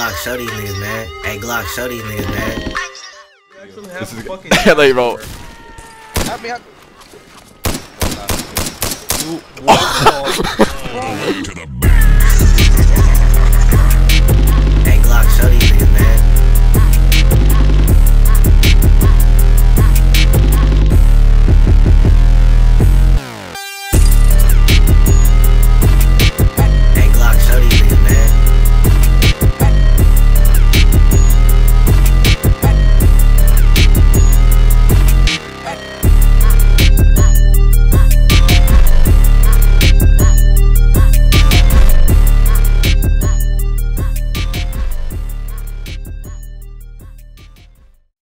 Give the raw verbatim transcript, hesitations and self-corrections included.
Glock, show these niggas, man. Hey, Glock, show these niggas, man. This is good. I let you roll. Help me, help me. Welcome to the